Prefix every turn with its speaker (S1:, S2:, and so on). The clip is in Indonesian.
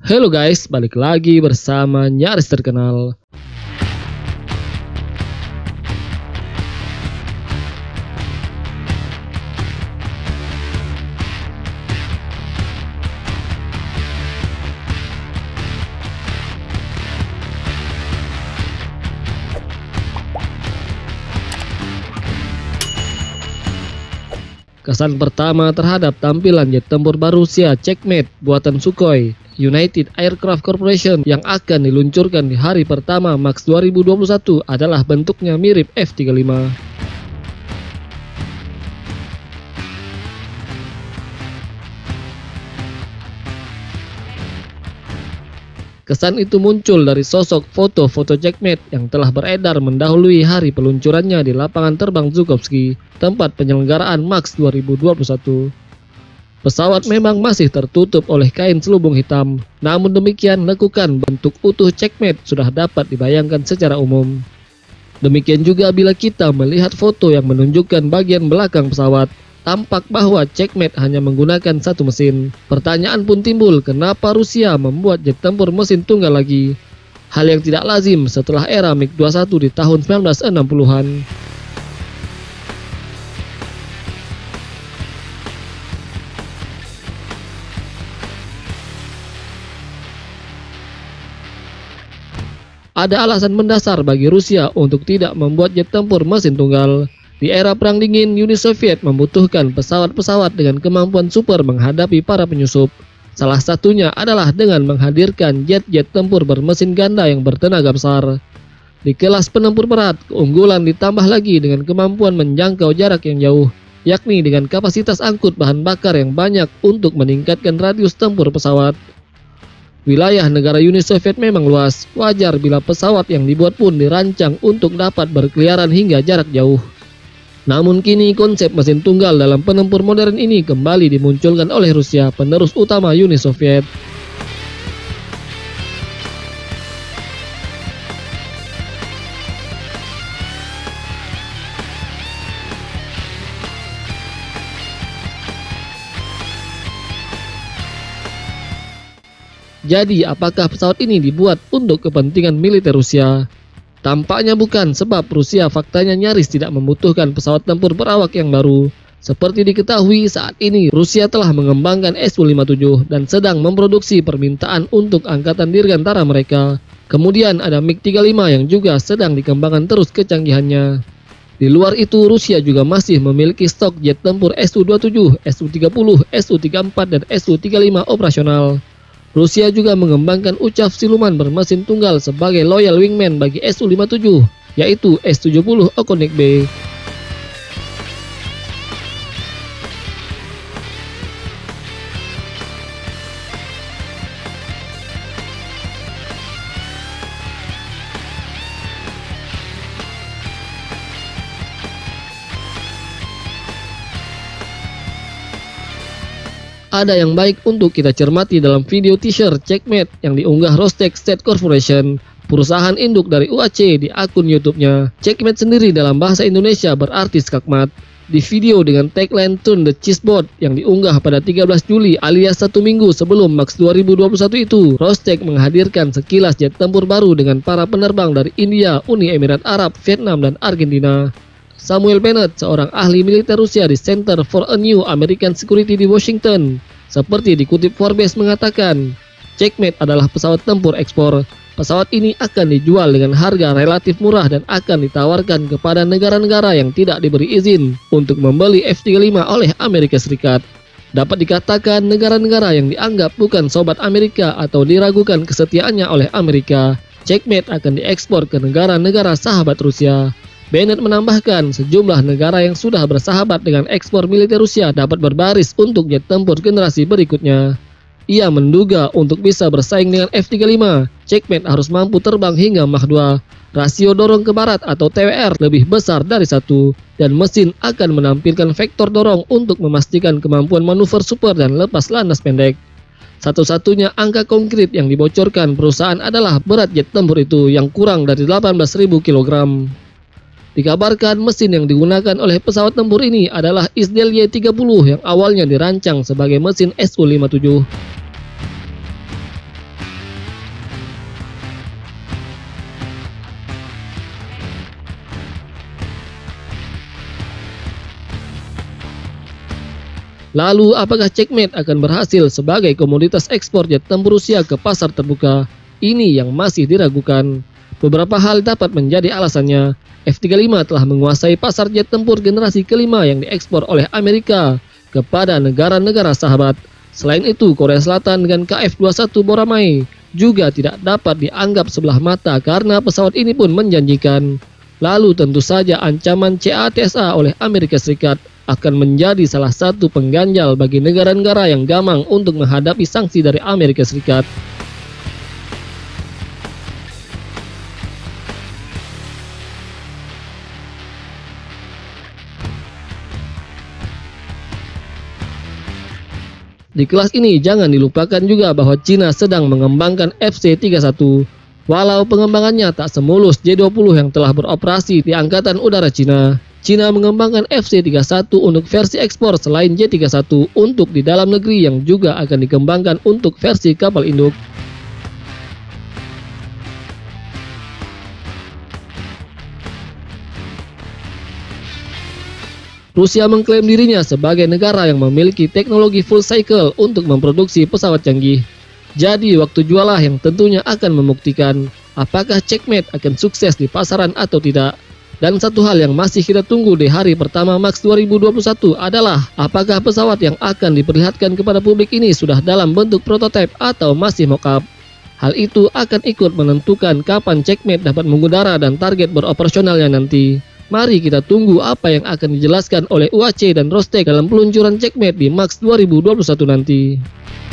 S1: Halo guys, balik lagi bersama Nyaris Terkenal. Kesan pertama terhadap tampilan jet tempur baru Rusia Checkmate buatan Sukhoi United Aircraft Corporation yang akan diluncurkan di hari pertama MAX 2021 adalah bentuknya mirip F-35. Kesan itu muncul dari sosok foto-foto Checkmate yang telah beredar mendahului hari peluncurannya di lapangan terbang Zhukovsky, tempat penyelenggaraan MAX 2021. Pesawat memang masih tertutup oleh kain selubung hitam, namun demikian lekukan bentuk utuh Checkmate sudah dapat dibayangkan secara umum. Demikian juga bila kita melihat foto yang menunjukkan bagian belakang pesawat, tampak bahwa Checkmate hanya menggunakan satu mesin. Pertanyaan pun timbul, kenapa Rusia membuat jet tempur mesin tunggal lagi? Hal yang tidak lazim setelah era MiG-21 di tahun 1960-an. Ada alasan mendasar bagi Rusia untuk tidak membuat jet tempur mesin tunggal. Di era Perang Dingin, Uni Soviet membutuhkan pesawat-pesawat dengan kemampuan super menghadapi para penyusup. Salah satunya adalah dengan menghadirkan jet-jet tempur bermesin ganda yang bertenaga besar. Di kelas penempur berat, keunggulan ditambah lagi dengan kemampuan menjangkau jarak yang jauh, yakni dengan kapasitas angkut bahan bakar yang banyak untuk meningkatkan radius tempur pesawat. Wilayah negara Uni Soviet memang luas, wajar bila pesawat yang dibuat pun dirancang untuk dapat berkeliaran hingga jarak jauh. Namun kini konsep mesin tunggal dalam penempur modern ini kembali dimunculkan oleh Rusia, penerus utama Uni Soviet. Jadi, apakah pesawat ini dibuat untuk kepentingan militer Rusia? Tampaknya bukan, sebab Rusia faktanya nyaris tidak membutuhkan pesawat tempur berawak yang baru. Seperti diketahui, saat ini Rusia telah mengembangkan Su-57 dan sedang memproduksi permintaan untuk angkatan dirgantara mereka. Kemudian ada MiG-35 yang juga sedang dikembangkan terus kecanggihannya. Di luar itu, Rusia juga masih memiliki stok jet tempur Su-27, Su-30, Su-34, dan Su-35 operasional. Rusia juga mengembangkan ucaf siluman bermesin tunggal sebagai loyal wingman bagi Su-57, yaitu S-70 Okonek B. Ada yang baik untuk kita cermati dalam video teaser Checkmate yang diunggah Rostec State Corporation, perusahaan induk dari UAC, di akun YouTube-nya. Checkmate sendiri dalam bahasa Indonesia berarti skakmat. Di video dengan tagline Turn the Chessboard yang diunggah pada 13 Juli alias 1 minggu sebelum MAX 2021 itu, Rostec menghadirkan sekilas jet tempur baru dengan para penerbang dari India, Uni Emirat Arab, Vietnam, dan Argentina. Samuel Bennett, seorang ahli militer Rusia di Center for a New American Security di Washington, seperti dikutip Forbes mengatakan, Checkmate adalah pesawat tempur ekspor. Pesawat ini akan dijual dengan harga relatif murah dan akan ditawarkan kepada negara-negara yang tidak diberi izin untuk membeli F-35 oleh Amerika Serikat. Dapat dikatakan negara-negara yang dianggap bukan sobat Amerika atau diragukan kesetiaannya oleh Amerika, Checkmate akan diekspor ke negara-negara sahabat Rusia. Bennett menambahkan, sejumlah negara yang sudah bersahabat dengan ekspor militer Rusia dapat berbaris untuk jet tempur generasi berikutnya. Ia menduga untuk bisa bersaing dengan F-35, Checkmate harus mampu terbang hingga Mach 2. Rasio dorong ke barat atau TWR lebih besar dari 1, dan mesin akan menampilkan vektor dorong untuk memastikan kemampuan manuver super dan lepas landas pendek. Satu-satunya angka konkret yang dibocorkan perusahaan adalah berat jet tempur itu yang kurang dari 18.000 kg. Dikabarkan mesin yang digunakan oleh pesawat tempur ini adalah Isdel Y-30 yang awalnya dirancang sebagai mesin Su-57. Lalu apakah Checkmate akan berhasil sebagai komoditas ekspor jet tempur Rusia ke pasar terbuka? Ini yang masih diragukan. Beberapa hal dapat menjadi alasannya. F-35 telah menguasai pasar jet tempur generasi kelima yang diekspor oleh Amerika kepada negara-negara sahabat. Selain itu, Korea Selatan dengan KF-21 Boramai juga tidak dapat dianggap sebelah mata karena pesawat ini pun menjanjikan. Lalu tentu saja ancaman CATSA oleh Amerika Serikat akan menjadi salah satu pengganjal bagi negara-negara yang gamang untuk menghadapi sanksi dari Amerika Serikat. Di kelas ini jangan dilupakan juga bahwa Cina sedang mengembangkan FC-31. Walau pengembangannya tak semulus J-20 yang telah beroperasi di Angkatan Udara Cina, Cina mengembangkan FC-31 untuk versi ekspor selain J-31 untuk di dalam negeri yang juga akan dikembangkan untuk versi kapal induk. Rusia mengklaim dirinya sebagai negara yang memiliki teknologi full cycle untuk memproduksi pesawat canggih. Jadi waktu jualah yang tentunya akan membuktikan apakah Checkmate akan sukses di pasaran atau tidak. Dan satu hal yang masih kita tunggu di hari pertama Max 2021 adalah apakah pesawat yang akan diperlihatkan kepada publik ini sudah dalam bentuk prototipe atau masih mock-up. Hal itu akan ikut menentukan kapan Checkmate dapat mengudara dan target beroperasionalnya nanti. Mari kita tunggu apa yang akan dijelaskan oleh UAC dan Rostec dalam peluncuran Checkmate di Max 2021 nanti.